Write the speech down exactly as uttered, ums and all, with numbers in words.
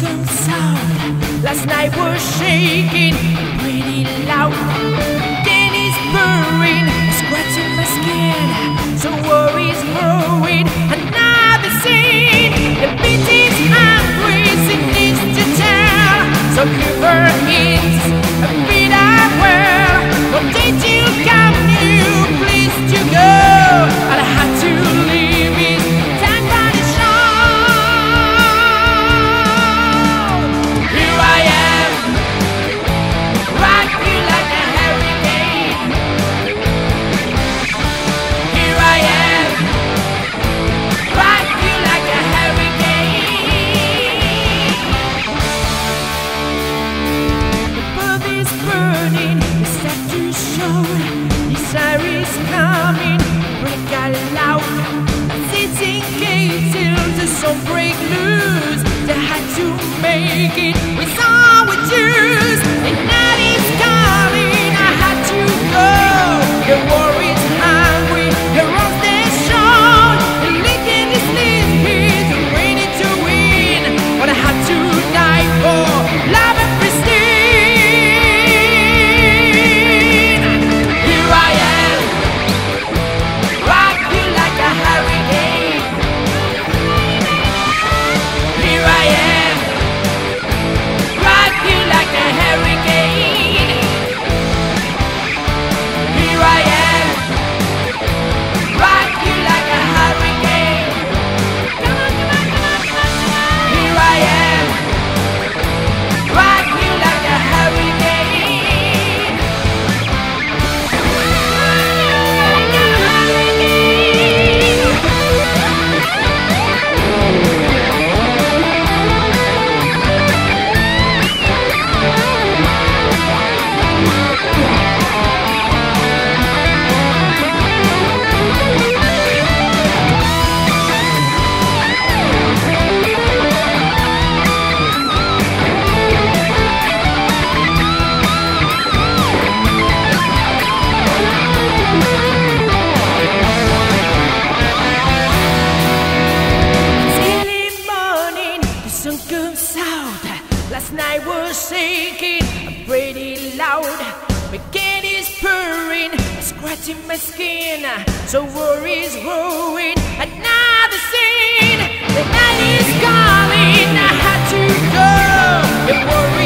some sound. Last night was shaking pretty loud. Then it's purring, scratching my skin. So worries growing, another scene. The beat is hungry, it needs to tell. So give her hints, a bit of well. What did you come new? Please to go. I had to leave it. Time for the show. Here I am, rock you like a hurricane. Here I am, rock you like a hurricane. The bird is burning, it's set to show. Desire is coming, break out loud. Sitting gate till the sun break loose. They had to make it with all we choose. The night is calling, I had to go. The war is hungry, the road is shown. The licking is sleeping, the ready to win. But I had to die for love and pristine. Here I am, rock you like a hurricane. Here I am, rock you like a hurricane. Here I am, rock you like a hurricane. Come on, come on, come on, come on, come on. Here I am, rock you like a hurricane. Like a hurricane. Early morning, the sun comes out. Last night was shaking pretty loud. My cat is purring, scratching my skin. So worries growing, another scene. The night is calling, I had to go. The worry